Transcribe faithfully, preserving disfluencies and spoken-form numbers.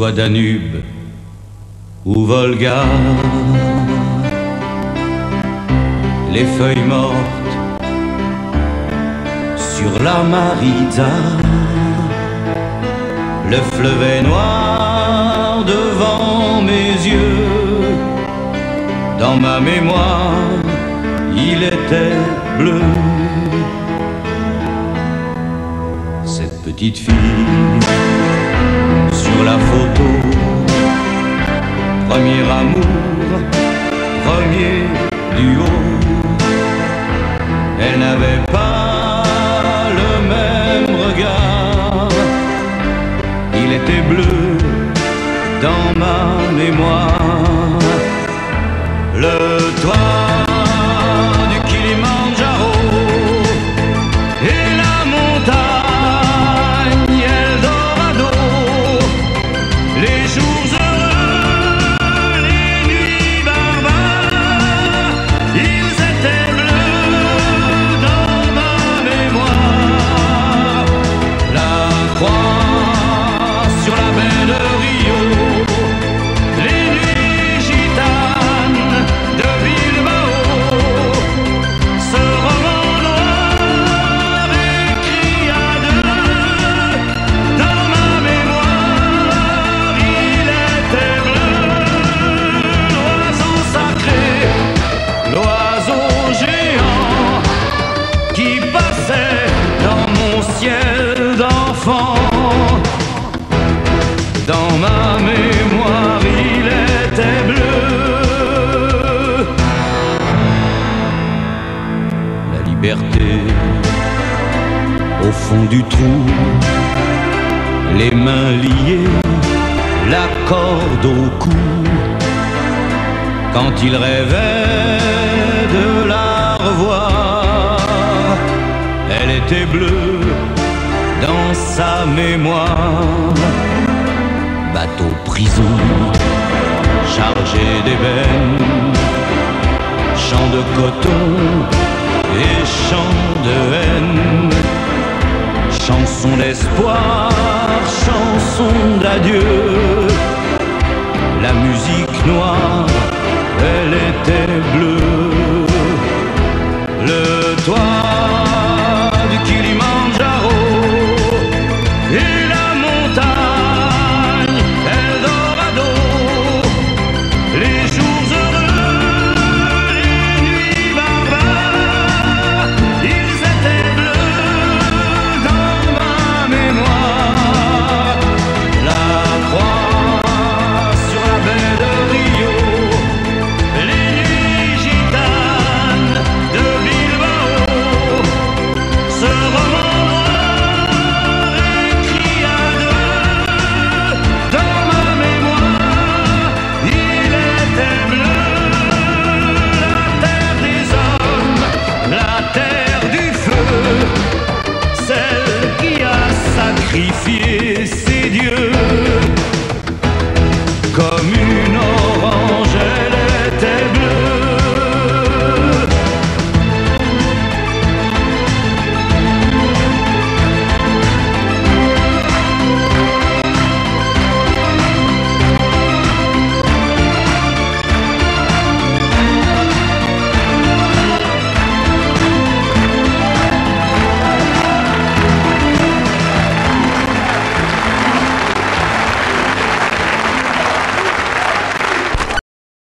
soit Danube ou Volga. Les feuilles mortes sur la Maritza, le fleuve est noir devant mes yeux. Dans ma mémoire, il était bleu. Cette petite fille sur la photo, premier amour, premier duo. Elle n'avait pas le même regard, il était bleu dans ma mémoire. Le toit du Kilimandjaro et la montagne Eldorado, les jours heureux, les nuits barbares, ils étaient bleus dans ma mémoire. La croix sur la baie de Rio, les nuits gitanes de Bilbao, ce roman noir écrit à deux, dans ma mémoire, il était bleu. L'oiseau sacré, l'oiseau géant, qui passait dans mon ciel d'enfant. Dans ma mémoire, il était bleu. La liberté au fond du trou, les mains liées, la corde au cou. Quand il rêvait de la revoir, elle était bleue dans sa mémoire. Bateau prison, chargé d'ébène, champs de coton et champs de haine, chanson d'espoir, chanson d'adieu. La musique noire, elle était